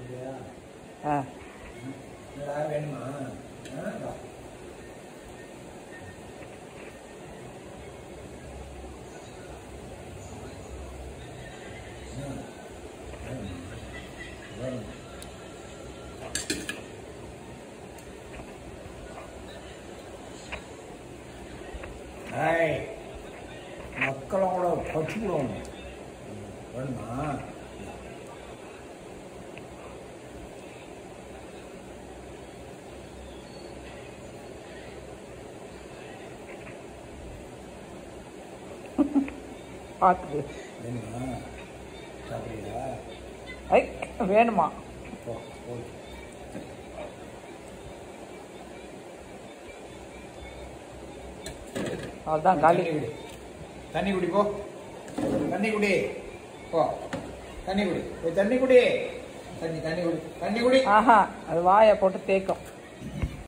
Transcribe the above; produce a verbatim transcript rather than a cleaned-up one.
ஆ வேணுமா? மக்களோட பச்சுடுவோம் வேணுமா? பார்த்துட்டு வேணுமா? சாப்பிடுறீங்களா? ஐ வேணுமா? போ போ. அதுதான் காலி. தண்ணி குடி போ. தண்ணி குடி போ. தண்ணி குடி போய் தண்ணி குடி. தண்ணி தண்ணி குடி தண்ணி குடி. ஆஹா அது வாயை போட்டு தேய்க்கும்.